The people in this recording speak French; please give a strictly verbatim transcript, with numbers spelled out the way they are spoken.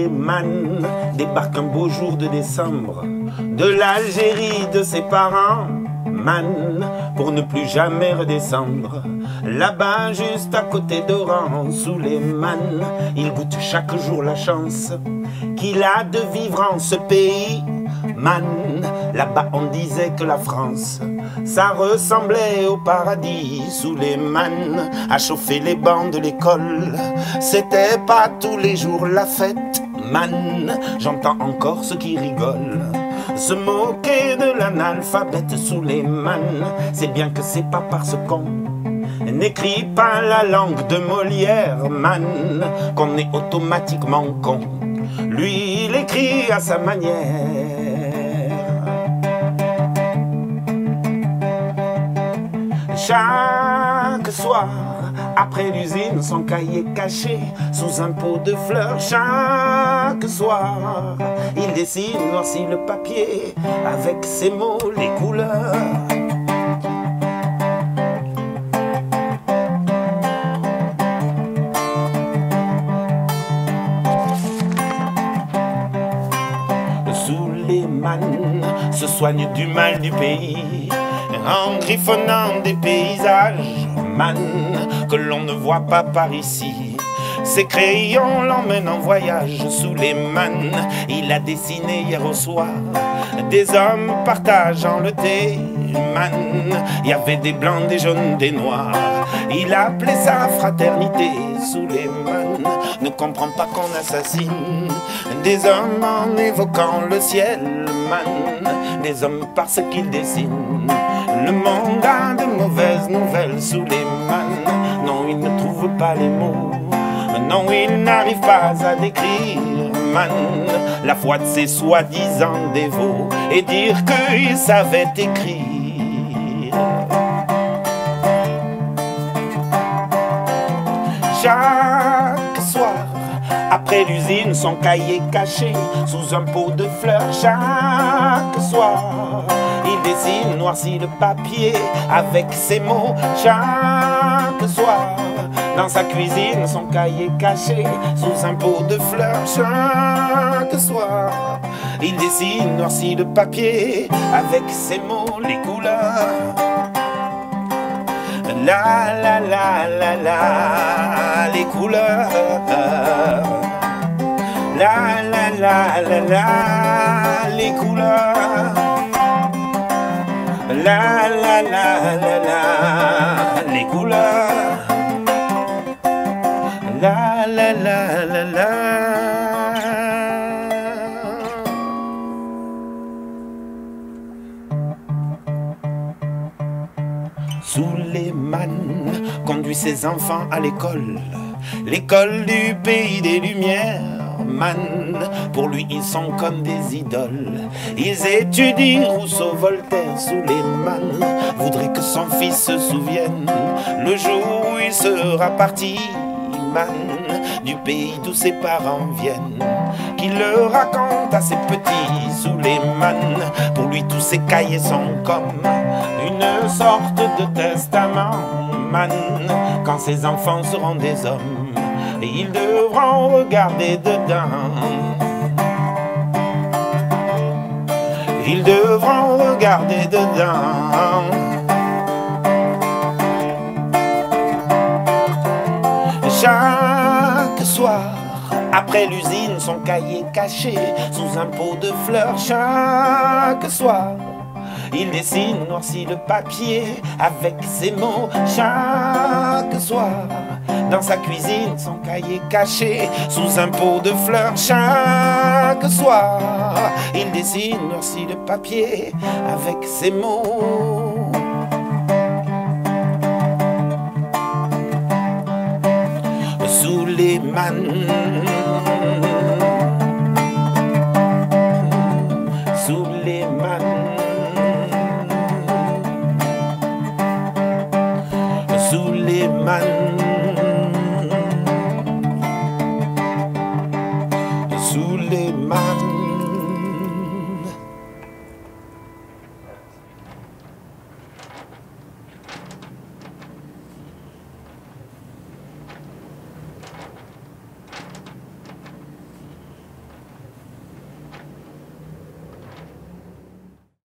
Souleymane débarque un beau jour de décembre de l'Algérie de ses parents. Man, pour ne plus jamais redescendre là-bas juste à côté d'Oran. Souleymane, il goûte chaque jour la chance qu'il a de vivre en ce pays. Man, là-bas on disait que la France, ça ressemblait au paradis. Souleymane a chauffé les bancs de l'école, c'était pas tous les jours la fête. Man, j'entends encore ceux qui rigolent se moquer de l'analphabète. Souleymane, c'est bien que c'est pas parce qu'on n'écrit pas la langue de Molière, man, qu'on est automatiquement con. Lui, il écrit à sa manière. Chaque soir, après l'usine, son cahier caché sous un pot de fleurs. Chaque soir, il dessine, noircit le papier avec ses mots, les couleurs. Souleymane se soigne du mal du pays en griffonnant des paysages, man, que l'on ne voit pas par ici. Ses crayons l'emmènent en voyage. Souleymane, il a dessiné hier au soir des hommes partageant le thé, man. Il y avait des blancs, des jaunes, des noirs. Il appelait ça fraternité. Souleymane ne comprend pas qu'on assassine des hommes en évoquant le ciel, man. Des hommes parce qu'ils dessinent. Le monde a de mauvaises nouvelles. Souleymane, non, il ne trouve pas les mots. Non, il n'arrive pas à décrire, man, la foi de ses soi-disant dévots et dire qu'il savait écrire. Chaque soir, après l'usine, son cahier caché sous un pot de fleurs. Chaque soir, il dessine, noircit le papier avec ses mots. Chaque soir, dans sa cuisine, son cahier caché sous un pot de fleurs. Chaque soir, il dessine, noircit le papier avec ses mots, les couleurs. La la la la la, les couleurs. La la la la la, les couleurs. La la la la la, les couleurs. La la la la la. Souleymane conduit ses enfants à l'école, l'école du pays des Lumières, man. Pour lui ils sont comme des idoles. Ils étudient Rousseau, Voltaire. Souleymane voudrait que son fils se souvienne le jour où il sera parti, man, du pays d'où ses parents viennent, qu'il le raconte à ses petits. Souleymane, pour lui tous ses cahiers sont comme une sorte de testament, man. Quand ses enfants seront des hommes, ils devront regarder dedans. Ils devront regarder dedans. Chaque soir, après l'usine, son cahier caché sous un pot de fleurs. Chaque soir, il dessine, noircit le papier avec ses mots. Chaque soir, dans sa cuisine, son cahier caché sous un pot de fleurs. Chaque soir, il dessine, noircit le papier avec ses mots. Souleymane, Souleymane, Souleymane.